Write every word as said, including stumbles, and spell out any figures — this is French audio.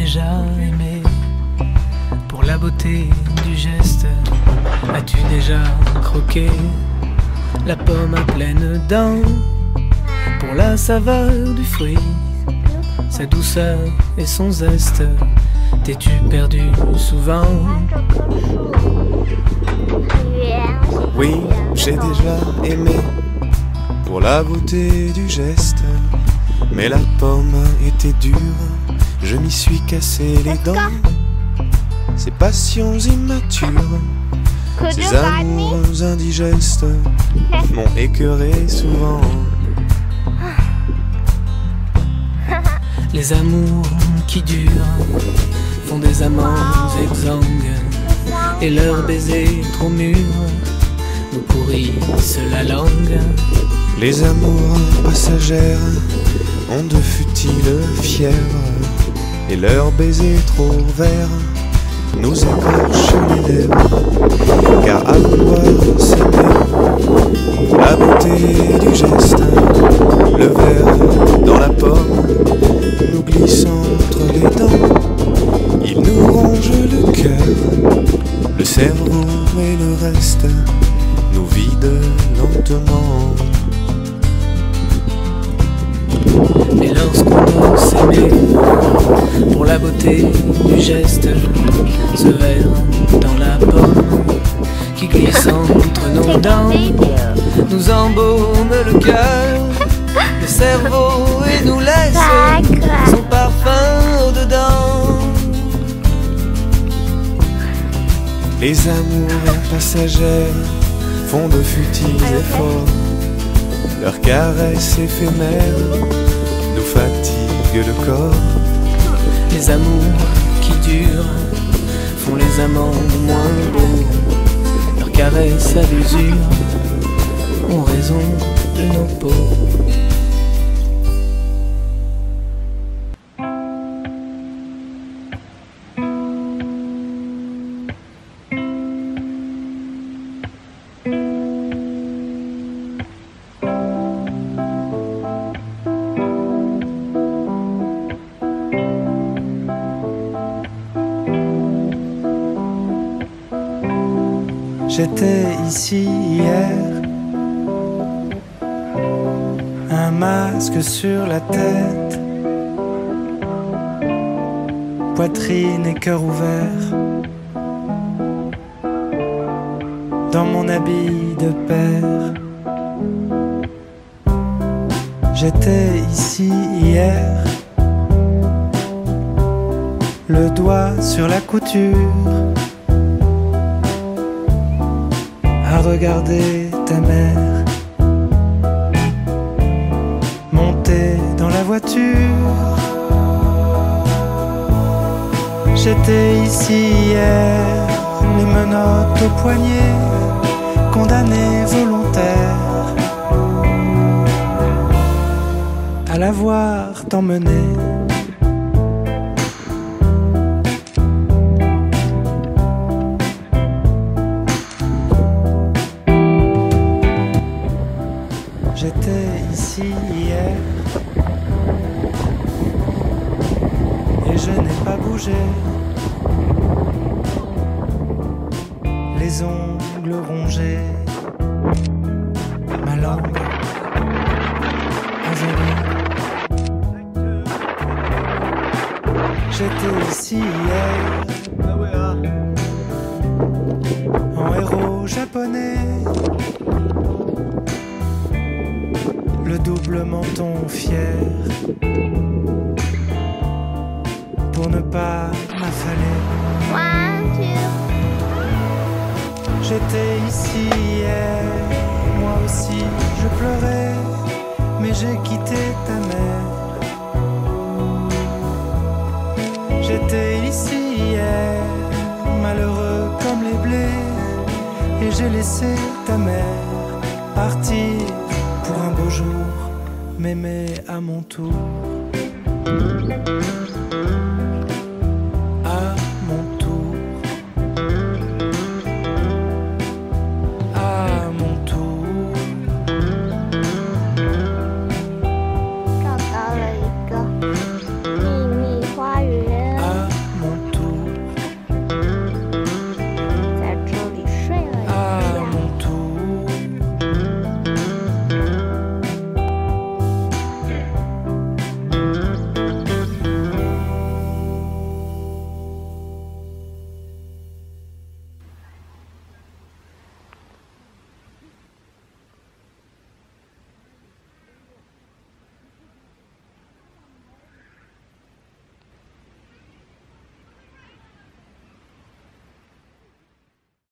déjà aimé? Pour la beauté du geste, as-tu déjà croqué la pomme à pleines dents? Pour la saveur du fruit, sa douceur et son zeste, t'es-tu perdu souvent? Oui, j'ai déjà aimé pour la beauté du geste, mais la pomme était dure, je m'y suis cassé les dents. Ces passions immatures, ces amours indigestes m'ont écœuré souvent. Les amours qui durent font des amants exsangues, et leurs baisers trop mûrs nous pourrissent la langue. Les amours passagères ont de futiles fièvres, et leurs baisers trop verts nous écorchent les lèvres. Car à vouloir s'aimer, la beauté du geste, le verre dans la pomme nous glisse entre les dents. Il nous ronge le cœur, le cerveau et le reste nous vide lentement. Et lorsqu'on ose s'aimer, pour la beauté du geste, ce verre dans la pomme qui glisse entre nos dents nous embaume le cœur, le cerveau et nous laisse son parfum au-dedans. Les amours passagères font de futiles efforts, leurs caresses éphémères nous fatiguent le corps. Les amours qui durent font les amants moins beaux, leurs caresses à l'usure ont raison de nos peaux. J'étais ici hier, un masque sur la tête, poitrine et cœur ouvert, dans mon habit de père. J'étais ici hier, le doigt sur la couture, à regarder ta mère monter dans la voiture. J'étais ici hier, les menottes au poignet, condamné volontaire à la voir t'emmener. J'étais ici hier et je n'ai pas bougé, les ongles rongés, ma langue avalée. J'étais ici hier en héros japonais, le double menton fier pour ne pas m'affaler. J'étais ici hier, moi aussi je pleurais, mais j'ai quitté ta mère. J'étais ici hier, malheureux comme les blés, et j'ai laissé ta mère partir pour un beau jour, m'aimer à mon tour.